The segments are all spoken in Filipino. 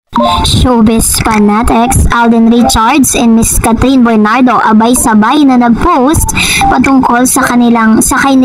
Showbiz fanatics Alden Richards and Miss Catherine Bernardo abay-sabay na nag-post patungkol sa kanilang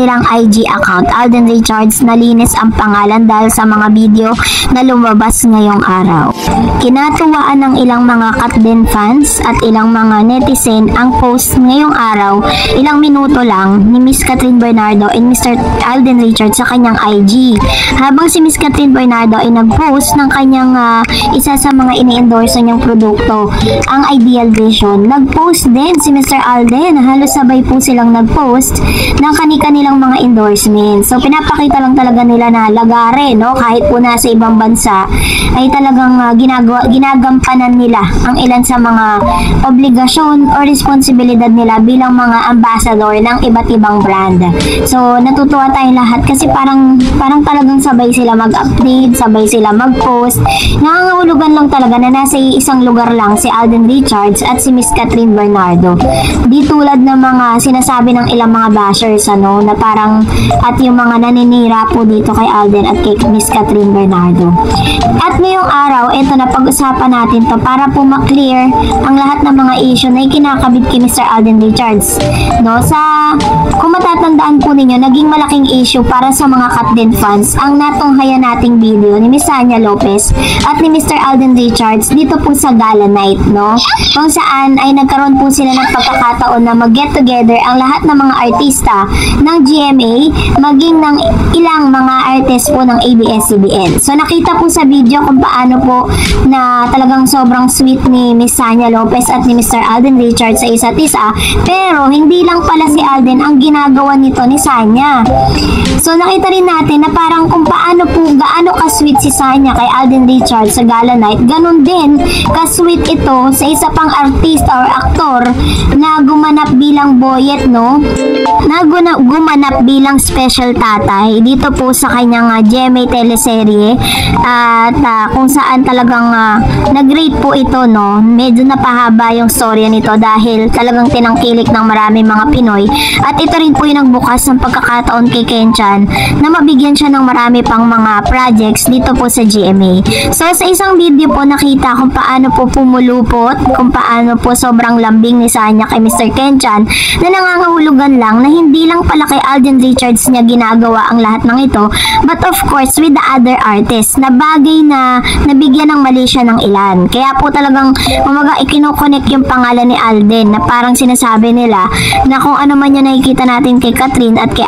IG account. Alden Richards nalinis ang pangalan dahil sa mga video na lumabas ngayong araw. Kinatuwaan ng ilang mga Katden fans at ilang mga netizen ang post ngayong araw, ilang minuto lang, ni Miss Catherine Bernardo and Mr. Alden Richards sa kanyang IG. Habang si Miss Catherine Bernardo ay nag-post ng kanyang isa sa mga ini-endorse niyang produkto, ang Ideal Vision. Nag-post din si Mr. Alden. Halos sabay po silang nag-post ng kani-kanilang mga endorsements. So, pinapakita lang talaga nila na lagare, no? Kahit po nasa ibang bansa, ay talagang ginagampanan nila ang ilan sa mga obligasyon o responsibilidad nila bilang mga ambassador ng iba't ibang brand. So, natutuwa tayong lahat kasi parang talagang sabay sila mag-update, sabay sila mag-post. Nangangahulugan lang talaga na nasa isang lugar lang si Alden Richards at si Miss Catherine Bernardo. Di tulad ng mga sinasabi ng ilang mga bashers, ano, na parang at yung mga naninira po dito kay Alden at kay Miss Catherine Bernardo. At ngayong araw, ito na pag-usapan natin to para po ma-clear ang lahat ng mga issue na ikinakabit kay Mr. Alden Richards. No, kung matatandaan po ninyo, naging malaking issue para sa mga Katden fans ang natunghayan nating video ni Miss Sanya Lopez at ni Mr. Alden Richards dito po sa Gala Night, no? Kung saan ay nagkaroon po sila ng pagkakataon na mag-get together ang lahat ng mga artista ng GMA, maging ng ilang mga artist po ng ABS-CBN. So nakita po sa video kung paano po na talagang sobrang sweet ni Miss Sanya Lopez at ni Mr. Alden Richards sa isa't isa, pero hindi lang pala si Alden ang ginagawa nito ni Sanya. So nakita rin natin na parang kung gaano ka-sweet si Sanya kay Alden Richards sa Gala Night, ganun din ka-sweet ito sa isa pang artista or aktor na gumanap bilang boyet, no? Na gumanap bilang special tatay dito po sa kanyang GMA teleserye at kung saan talagang nag-rate po ito, no? Medyo napahaba yung storya nito dahil talagang tinangkilik ng maraming mga Pinoy at ito rin po yung nagbukas ng pagkakataon kay Kenchan na mabigyan siya ng marami pang mga projects dito po sa GMA. So sa isang video po nakita kung paano po pumulupot, kung paano po sobrang lambing ni Sanya kay Mr. Kenchan na nangangahulugan lang na hindi lang pala kay Alden Richards niya ginagawa ang lahat ng ito, but of course with the other artists na bagay na nabigyan ng mali siya ng ilan. Kaya po talagang ikino-connect yung pangalan ni Alden na parang sinasabi nila na kung ano man yung nakikita natin kay Catherine at kay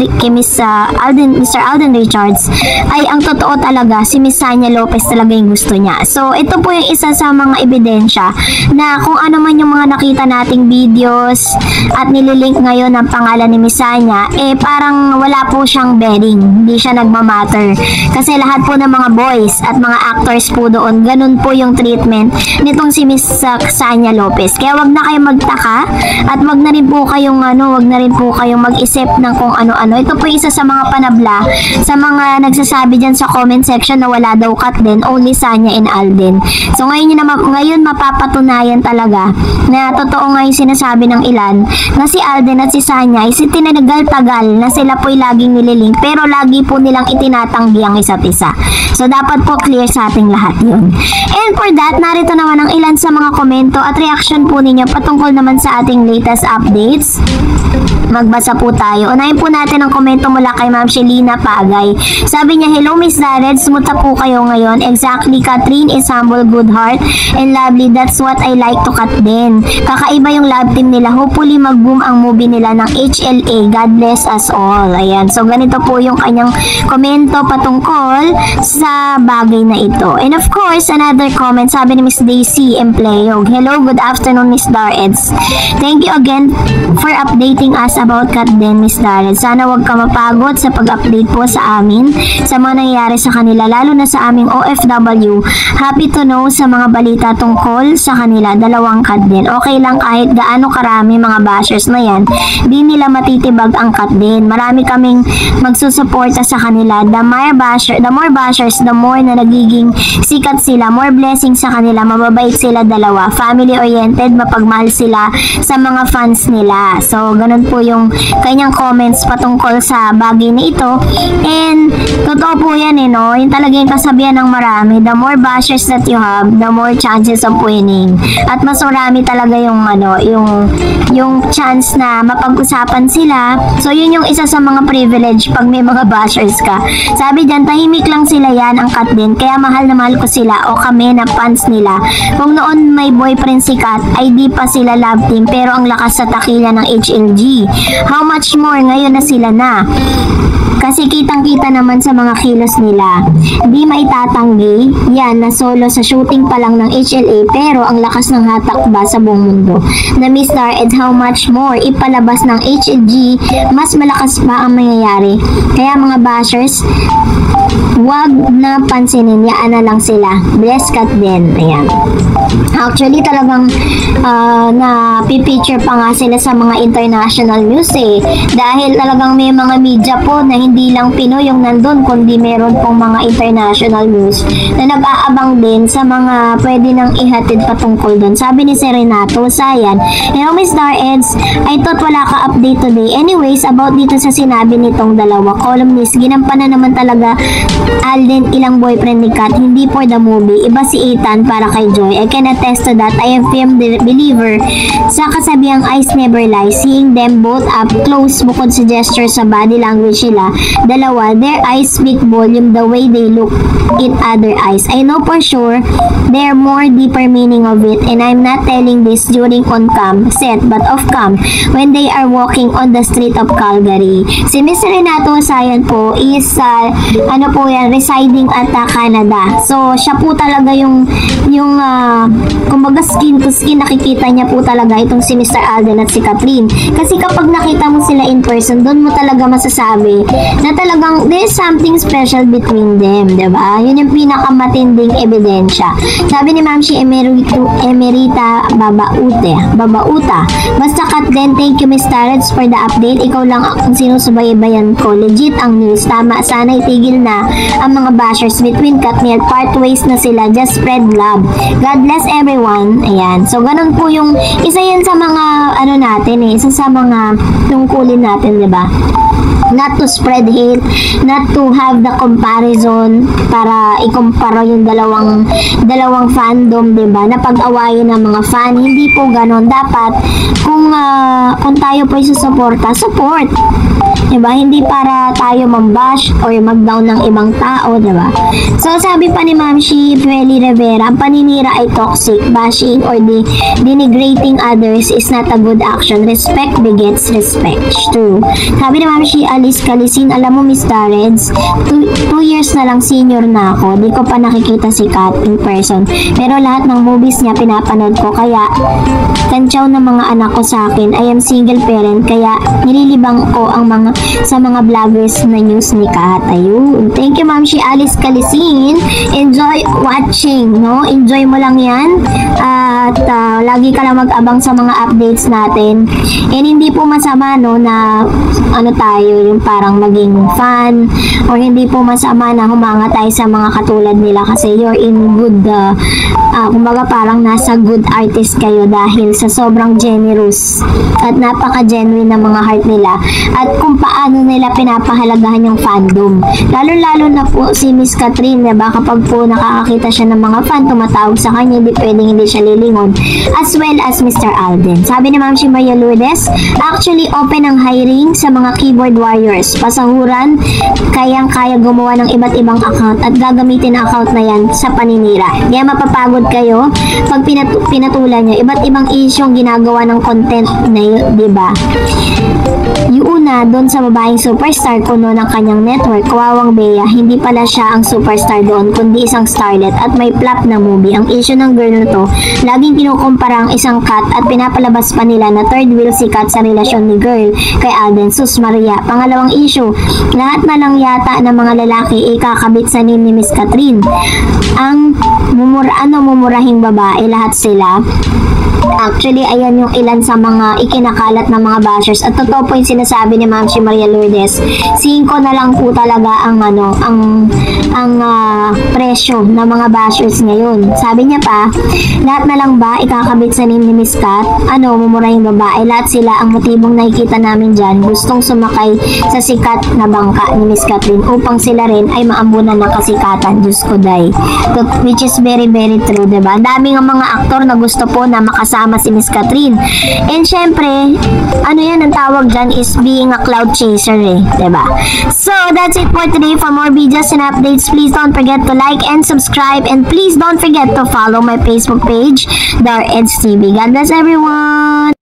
Mr. Alden Richards ay ang totoo talaga si Miss Sanya Lopez talaga yung gusto niya. So ito po yung isa sa mga ebidensya na kung ano man yung mga nakita nating videos at nililink ngayon ng pangalan ni Miss Sanya, parang wala po siyang bearing, hindi siya nagmamatter. Kasi lahat po ng mga boys at mga actors po doon, ganun po yung treatment nitong si Miss Sanya Lopez. Kaya wag na kayong magtaka at wag na rin po kayong mag-isip ng kung ano-ano. Ito po isa sa mga panabla sa mga nagsasabi dyan sa comment section na wala daw Katden, only Sanya and Alden. So ngayon mapapatunayan talaga na totoo nga yung sinasabi ng ilan na si Alden at si Sanya ay tinagal-tagal na sila po'y laging nililink pero lagi po nilang itinatanggi ang isa't isa. So dapat po clear sa ating lahat yun. And for that, narito naman ang ilan sa mga komento at reaction po ninyo patungkol naman sa ating latest updates. Magbasa po tayo. Unahin po natin ang komento mula kay Ma'am Shelina Pagay. Sabi niya, hello Miss Darred, smuta po kayo ngayon. Exactly, Catherine is humble, good heart, and lovely. That's what I like to Katden. Kakaiba yung love team nila. Hopefully mag-boom ang movie nila ng HLA. God bless us all. Ayan. So ganito po yung kanyang komento patungkol sa bagay na ito. And of course, another comment, sabi ni Miss Daisy Empleyog. Hello, good afternoon Miss Darreds. Thank you again for updating us about Katden, Miss Darreds. Sana wag ka mapagod sa pag-update po sa amin sa mga nangyayari sa kanila, lalo na sa aming OFW. Happy to know sa mga balita tungkol sa kanila, dalawang Katden. Okay lang kahit gaano karami mga bashers na yan, di nila matitibag ang Katden. Marami kaming magsusuporta sa kanila. The more bashers, the more na nagiging sikat sila, more blessings sa kanila, mababait sila dalawa, family oriented, mapagmahal sila sa mga fans nila. So ganun po yung kanyang comments patungkol sa bagay na ito. And totoo po yan no, yung talaga yung kasabihan ng marami, the more bashers that you have, the more chances of winning. At mas marami talaga yung yung chance na mapag-usapan sila. So yun yung isa sa mga privilege pag may mga bashers ka. Sabi dyan, tahimik lang sila, yan ang cut din, kaya mahal na mahal ko sila o kami na fans nila. Kung noon may boyfriend si Kat, ay di pa sila love team, pero ang lakas sa takila ng HLG. How much more ngayon na sila na? Kasi kitang-kita naman sa mga kilos nila. Di maitatanggi yan na solo sa shooting pa lang ng HLA, pero ang lakas ng hatak ba sa buong mundo. Na Miss Star, and how much more ipalabas ng HLG, mas malakas pa ang mangyayari. Kaya mga bashers, wag na pansinin, yaan na lang sila. Bless Kat din. Ayan. Actually, talagang na-picture pa nga sila sa mga international news dahil talagang may mga media po na hindi lang Pinoy yung nandun, kundi meron pong mga international news na nag-aabang din sa mga pwede nang ihatid patungkol doon. Sabi ni Renato Sayan, Miss Star Eds, I thought wala ka update today. Anyways, about dito sa sinabi nitong dalawa columnist, ginampanan naman talaga Alden ilang boyfriend ni Kat, hindi for the movie. Iba si Ethan para kay Joy. I can attest to that. I am firm believer sa kasabihang eyes never lie. Seeing them both up close, bukod sa gesture sa body language nila, dalawa, their eyes speak volume, the way they look in other eyes. I know for sure there more deeper meaning of it, and I'm not telling this during on-cam set, but off-cam when they are walking on the street of Calgary. Si Mr. Renato Sayan po is residing at Canada. So siya po talaga yung kumbaga skin to skin, nakikita niya po talaga itong si Mr. Alden at si Catherine. Kasi kapag nakita mo sila in person, doon mo talaga masasabi na talagang there's something special between them, diba? Yun yung pinakamatinding ebidensya. Sabi ni Ma'am si Emerita Babauta, basta Kat din, thank you Miss Tarets for the update. Ikaw lang ang sinusubaybayan ko. Legit ang news. Tama, sana itigil na ang mga bashers between Katniel. Part ways na sila. Just spread love. God bless everyone. Ayan. So, ganun po yung isa yan sa mga isa sa mga tungkulin natin, diba? Not to spread hate, not to have the comparison para ikumpara yung dalawang fandom, diba? Na pag-awayin ng mga fan. Hindi po ganon. Dapat kung tayo po isusuporta, support. Diba? Hindi para tayo mambash or mag-down ng ibang tao, diba? So, sabi pa ni Ma'am Shi Feli Rivera, ang paninira ay toxic. Bashing or denigrating others is not a good action. Respect begets respect. True. Sabi ni Ma'am Shi Alice Calisin, alam mo Miss Tareds, 2 years na lang senior na ako. Di ko pa nakikita si Kat in person. Pero lahat ng movies niya pinapanood ko, kaya kantsaw ng mga anak ko sa akin. I am single parent, kaya nililibang ko ang sa mga vloggers na news ni Kat. Ayun. Thank you Ma'am si Alice Calisin. Enjoy watching, no? Enjoy mo lang yan. At lagi ka lang mag-abang sa mga updates natin. And hindi po masama, no, na tayo, yung parang maging fan, or hindi po masama na humanga tayo sa mga katulad nila kasi you're in good, kumbaga parang nasa good artist kayo dahil sa sobrang generous at napaka-genuine na mga heart nila at kung paano nila pinapahalagahan yung fandom. Lalo-lalo na po si Miss Catherine, diba? Kapag po nakakakita siya ng mga fan, tumatawag sa kanya, hindi pwedeng hindi siya lilingon. As well as Mr. Alden. Sabi ni Ma'am si Maria Lourdes, actually open ang hiring sa mga keyboard warriors. Pasahuran, kayang-kaya gumawa ng iba't ibang account at gagamitin ang account na yan sa paninira. Kaya mapapagod kayo pag pinatulan nyo. Iba't ibang isyong ginagawa ng content na yun, diba? Yung una, doon sa babaeng superstar kuno ng kanyang network, Kawawang Bea, hindi pala siya ang superstar doon, kundi isang starlet at may flop na movie. Ang issue ng girl na to, laging kinukumpara ang isang Kat at pinapalabas pa nila na third wheel si Kat sa relasyon ni girl kay Alden. Sus Maria. Pangalawang issue, lahat na lang yata ng mga lalaki ikakabit sa name ni Miss Catherine. Ang mumurahing babae, lahat sila. Actually, ayan yung ilan sa mga ikinakalat ng mga bashers. At totoo po yung sinasabi ni Ma'am si Maria Lourdes. 5 na lang po talaga ang presyo ng mga bashers ngayon. Sabi niya pa, lahat na lang ba ikakabit sa name ni Miss Kat? Ano, mumurahin babae? Lahat sila ang motibong nakikita namin dyan, gustong sumakay sa sikat na bangka ni Miss Catherine upang sila rin ay maambunan ng kasikatan. Diyos ko day. Which is very very true, diba? Ang daming mga aktor na gusto po na makasama si Miss Catherine. And syempre, ano yan, ang tawag dyan is being a cloud chaser eh, diba? So, that's it for today. For more videos and updates, please don't forget to like and subscribe, and please don't forget to follow my Facebook page, Dar Eds TV. God bless everyone!